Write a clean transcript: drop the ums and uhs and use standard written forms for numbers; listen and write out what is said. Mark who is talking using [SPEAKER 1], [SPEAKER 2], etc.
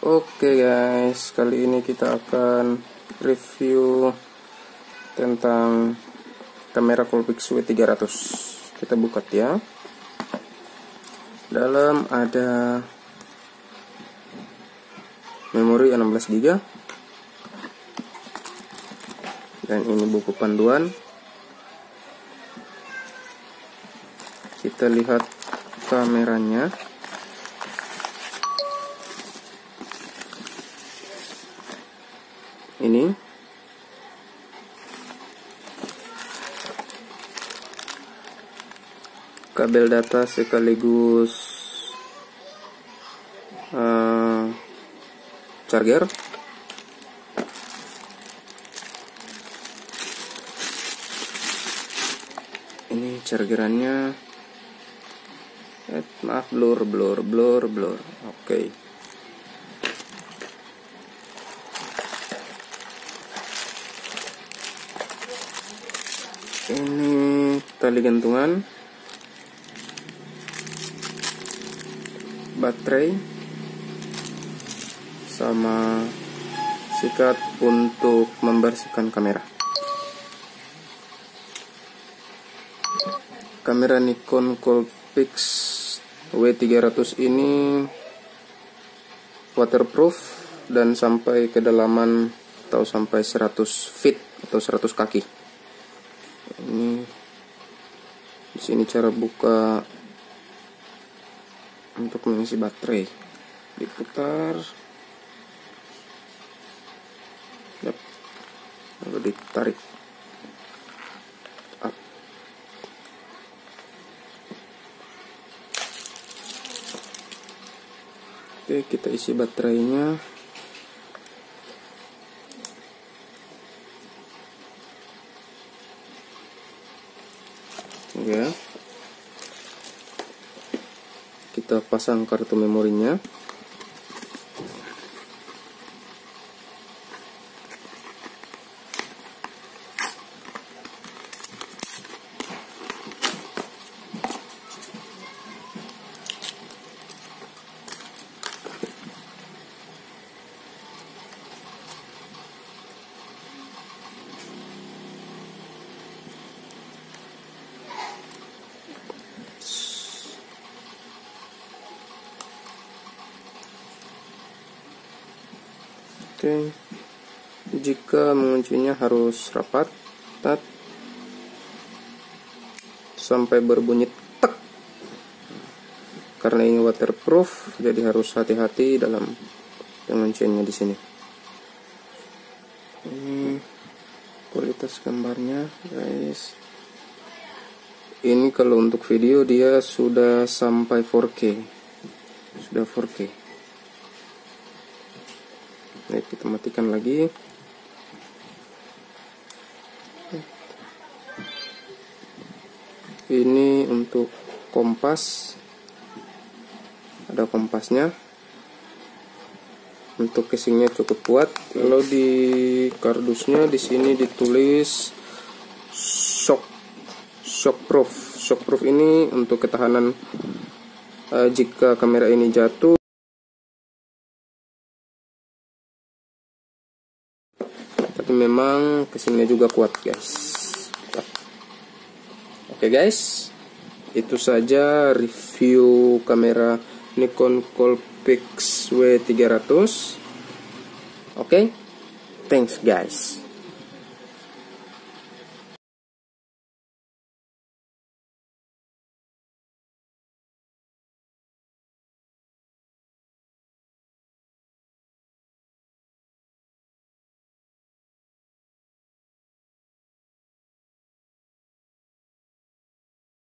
[SPEAKER 1] Oke guys, kali ini kita akan review tentang kamera Coolpix W300. Kita buka ya. Dalam ada memori 16 GB. Dan ini buku panduan. Kita lihat kameranya. Ini kabel data sekaligus charger. Ini chargerannya. Maaf, blur. Oke. Ini tali gantungan, baterai, sama sikat untuk membersihkan kamera. Kamera Nikon Coolpix W300 ini waterproof dan sampai kedalaman atau sampai 100 feet atau 100 kaki. Ini di sini cara buka untuk mengisi baterai. Diputar, lalu ditarik up. Oke, kita isi baterainya. Ya, kita pasang kartu memorinya. Oke, jika menguncinya harus rapat, sampai berbunyi tek. Karena ini waterproof, jadi harus hati-hati dalam pengunciannya di sini. Ini kualitas gambarnya, guys. Ini kalau untuk video dia sudah sampai 4K, sudah 4K. Baik, kita matikan lagi. Ini untuk kompas, ada kompasnya. Untuk casingnya cukup kuat. Kalau di kardusnya di sini ditulis shockproof. Shockproof ini untuk ketahanan jika kamera ini jatuh. Tapi memang casingnya juga kuat, guys. Oke guys, itu saja review kamera Nikon Coolpix W300. Oke, thanks guys.